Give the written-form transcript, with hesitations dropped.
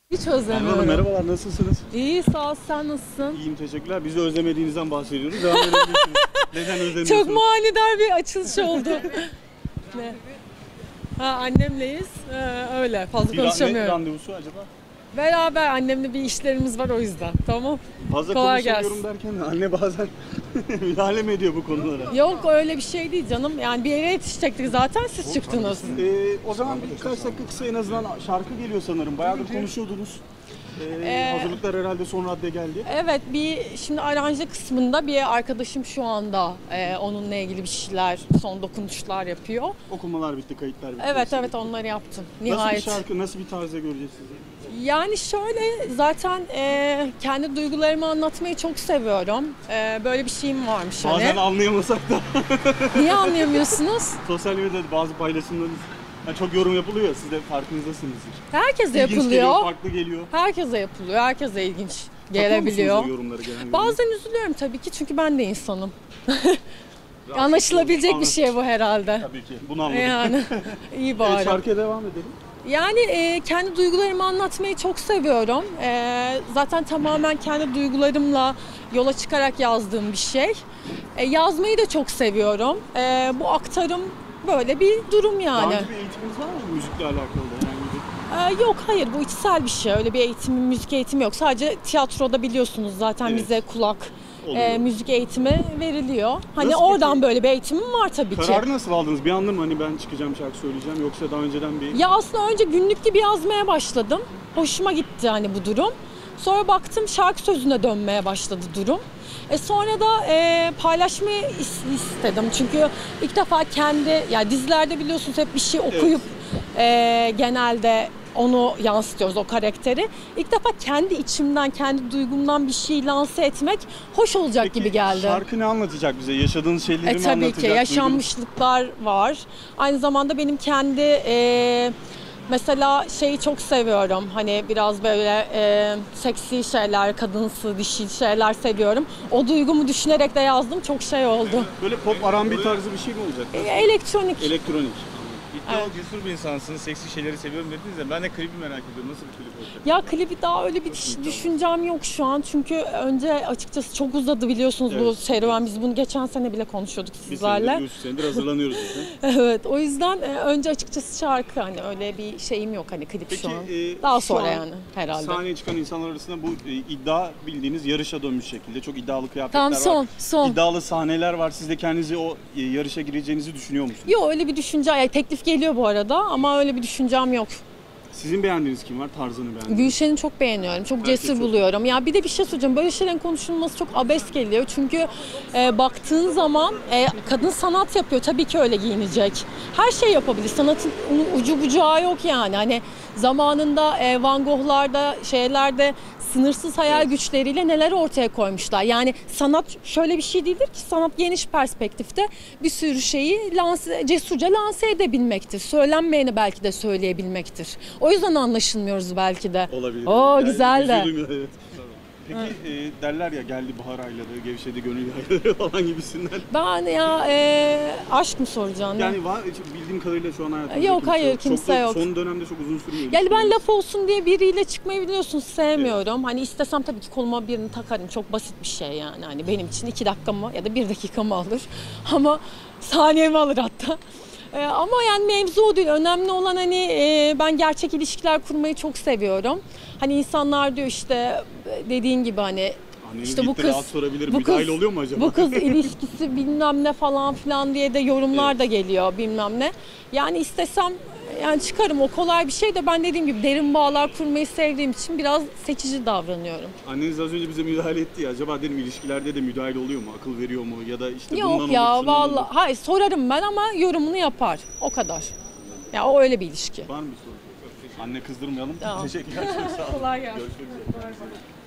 Hiç Hanım, özlemiyorum. merhabalar, nasılsınız? İyi, sağ ol, sen nasılsın? İyiyim, teşekkürler. Bizi özlemediğinizden bahsediyoruz. Devam edebilirsiniz. Neden özlemiyorsunuz? Çok manidar bir açılış oldu. Ne? Ha, annemleyiz. Öyle, fazla Ne konuşamıyorum. randevusu acaba? Beraber annemle bir işlerimiz var o yüzden. Tamam. Fazla Kolay konuşamıyorum gelsin. derken anne bazen müdahale mi ediyor bu konulara? Yok öyle bir şey değil canım. Yani bir yere yetişecektik zaten siz çıktınız. O zaman birkaç dakika kısa en azından şarkı geliyor sanırım. Bayağıdır konuşuyordunuz. Hazırlıklar herhalde son radde geldi. Evet, şimdi aranje kısmında bir arkadaşım şu anda onunla ilgili bir şeyler, son dokunuşlar yapıyor. Okumalar bitti, kayıtlar bitti. Evet onları yaptım. Nihayet. Nasıl bir şarkı, nasıl bir tarzda göreceğiz sizi? Yani şöyle zaten kendi duygularımı anlatmayı çok seviyorum. Böyle bir şeyim varmış hani. Bazen anlayamasak da. Niye anlayamıyorsunuz? Sosyal medyada bazı paylaşımlarınız çok yorum yapılıyor ya, siz de farkınızdasınızdır. Herkese İlginç yapılıyor. geliyor, farklı geliyor. Herkese yapılıyor. Herkese ilginç Takıyor gelebiliyor. musunuz o yorumları genelde? Bazen üzülüyorum tabii ki çünkü ben de insanım. Anlaşılabilecek bir şey bu herhalde. Tabii ki. Bunu anladım. Yani iyi bari. Şarkıya devam edelim. Yani kendi duygularımı anlatmayı çok seviyorum. Zaten tamamen kendi duygularımla yola çıkarak yazdığım bir şey. Yazmayı da çok seviyorum. Bu aktarım böyle bir durum yani. Daha önce bir eğitiminiz var mı müzikle alakalı herhangi bir? Yok hayır, bu içsel bir şey. Öyle bir eğitimim, müzik eğitimi yok. Sadece tiyatroda biliyorsunuz zaten Evet. bize kulak Oluyor. müzik eğitimi veriliyor. Hani Nasıl oradan peki? böyle bir eğitimim var tabii ki. Kararı nasıl aldınız? Bir anda mı hani ben çıkacağım şarkı söyleyeceğim, yoksa daha önceden bir... Ya aslında önce günlük gibi yazmaya başladım. Hoşuma gitti hani bu durum. Sonra baktım şarkı sözüne dönmeye başladı durum. Sonra da paylaşmayı istedim. Çünkü ilk defa yani dizilerde biliyorsunuz hep bir şey okuyup genelde onu yansıtıyoruz, o karakteri. İlk defa kendi içimden, kendi duygumdan bir şey lanse etmek hoş olacak Peki, gibi geldi. şarkı ne anlatacak bize? Yaşadığınız şeyleri mi Tabii anlatacak? ki yaşanmışlıklar var. Aynı zamanda benim kendi mesela şeyi çok seviyorum. Hani biraz böyle seksi şeyler, kadınsı, dişil şeyler seviyorum. O duygumu düşünerek de yazdım. Çok şey oldu. Böyle pop R&B tarzı bir şey mi olacak? Elektronik. Elektronik. İddialı cesur bir insansınız, seksi şeyleri seviyorum dediniz de ben de klibi merak ediyorum. Nasıl bir klip olacak? Ya klibi daha öyle bir düşüncem yok şu an. Çünkü önce açıkçası çok uzadı biliyorsunuz bu serüven. Biz bunu geçen sene bile konuşuyorduk sizlerle. Bir senedir hazırlanıyoruz zaten. Evet, o yüzden önce açıkçası şarkı, hani öyle bir şeyim yok hani klip Peki, şu an. Daha şu sonra an yani herhalde. Sahneye çıkan insanlar arasında bu iddia bildiğiniz yarışa dönmüş şekilde. Çok iddialı kıyafetler Tamam, var. son. İddialı sahneler var. Siz de kendinizi o yarışa gireceğinizi düşünüyor musunuz? Yok öyle bir düşünce, yani teklif geliyor bu arada ama öyle bir düşüncem yok. Sizin beğendiğiniz kim var? Tarzını beğendiğiniz? Gülşen'i çok beğeniyorum, çok Herkes cesur çok. buluyorum. Ya bir de bir şey söyleyeceğim, böyle şeylerin konuşulması çok abes geliyor. Çünkü baktığın zaman kadın sanat yapıyor, tabii ki öyle giyinecek. Her şey yapabilir, sanatın ucu bucağı yok yani. Hani zamanında Van Gogh'larda, şeylerde sınırsız hayal güçleriyle neler ortaya koymuşlar. Yani sanat şöyle bir şey değildir ki, sanat geniş perspektifte bir sürü şeyi cesurca lanse edebilmektir. Söylenmeyeni belki de söyleyebilmektir. O yüzden anlaşılmıyoruz belki de. Olabilir. Oo, güzel de. üzüldüm ya, evet. Peki derler ya, geldi bahar ayları, gevşedi gönül ayları falan gibisinden. Ben ya aşk mı soracaksın? Yani var, bildiğim kadarıyla şu an hayatımda Yok, hayır, kimse yok. Son dönemde çok uzun sürmüyor. Yani ben laf olsun diye biriyle çıkmayı biliyorsunuz sevmiyorum. Hani istesem tabii ki koluma birini takarım. Çok basit bir şey yani. Hani benim için 2 dakikamı ya da 1 dakikamı alır. Ama saniyemi alır hatta. Ama yani mevzu o değil. Önemli olan hani ben gerçek ilişkiler kurmayı çok seviyorum. Hani insanlar diyor işte dediğin gibi hani Anneniz işte bu gitti, kız rahat sorabilir. bu Müdahil kız oluyor mu acaba? bu kız ilişkisi bilmem ne falan filan diye de yorumlar da geliyor bilmem ne. Yani istesem yani çıkarım, o kolay bir şey de ben dediğim gibi derin bağlar kurmayı sevdiğim için biraz seçici davranıyorum. Anneniz az önce bize müdahale etti ya. Acaba dedim ilişkilerde de müdahil oluyor mu? Akıl veriyor mu? Ya da işte bundan Yok olur, ya şundan olur. vallahi hayır, sorarım ben ama yorumunu yapar. O kadar. Ya o öyle bir ilişki. Var mı bir soru? Anne kızdırmayalım. Tamam. Teşekkürler. Çok sağ olun. Kolay gelsin. Görüşmek üzere.